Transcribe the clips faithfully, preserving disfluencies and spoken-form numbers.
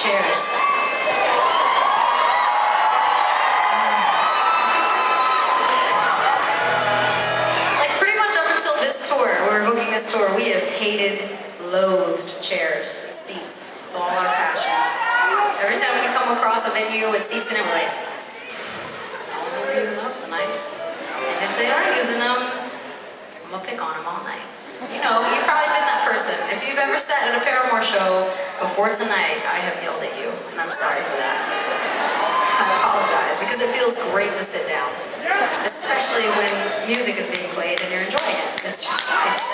chairs. Like pretty much up until this tour, we were booking this tour, we have hated, loathed chairs and seats with all our passion. Every time we come across a venue with seats in it, we're like, I don't know if they're using those tonight. And if they are using them, I'm gonna pick on them all night. You know, you've probably been that person. If you've ever sat at a Paramore show before tonight, I have yelled at you, and I'm sorry for that. I apologize, because it feels great to sit down, especially when music is being played and you're enjoying it. It's just nice.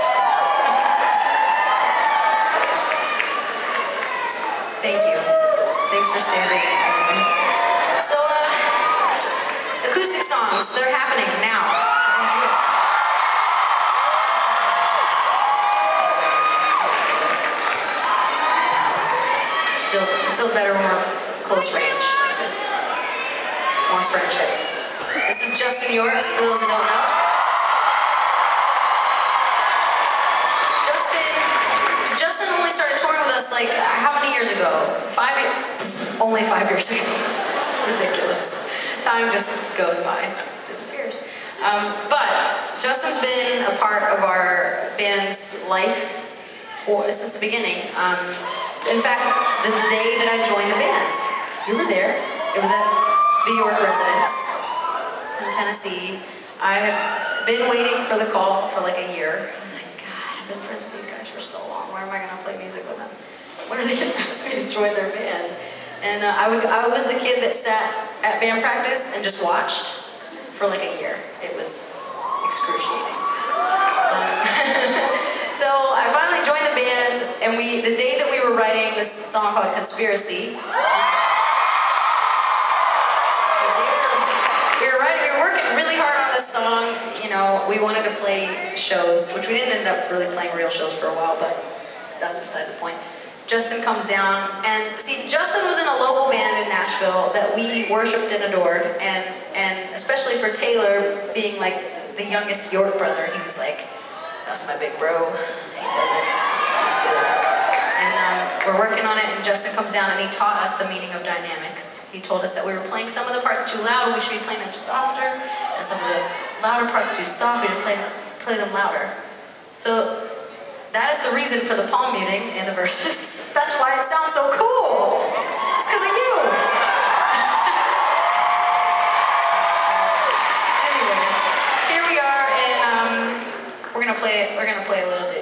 Thank you. Thanks for standing. So, uh, acoustic songs, they're happening now. We're gonna do it. Feels, it feels better when we're close range like this. More friendship. This is Justin York, for those that don't know. Justin, Justin only started touring with us like, how many years ago? Five years? Only five years ago. Ridiculous. Time just goes by, disappears. Um, but Justin's been a part of our band's life for, since the beginning. Um, In fact, the day that I joined the band, you were there. It was at the York residence in Tennessee. I had been waiting for the call for like a year. I was like, God, I've been friends with these guys for so long. Why am I gonna play music with them? When are they gonna ask me to join their band? And uh, I would, I was the kid that sat at band practice and just watched for like a year. It was excruciating. Um, So I finally joined the band, and we, the day that we were writing this song called Conspiracy, we were writing, we were working really hard on this song. You know, we wanted to play shows, which we didn't end up really playing real shows for a while, but that's beside the point. Justin comes down, and see, Justin was in a local band in Nashville that we worshipped and adored, and, and especially for Taylor, being like the youngest York brother, he was like, that's my big bro. He does it. He's good. And um, we're working on it, and Justin comes down and he taught us the meaning of dynamics. He told us that we were playing some of the parts too loud, we should be playing them softer, and some of the louder parts too soft, we should play, play them louder. So that is the reason for the palm muting in the verses. That's why it sounds so cool. It's because of you. Anyway, here we are, and um, we're gonna play. We're gonna play a little ditty.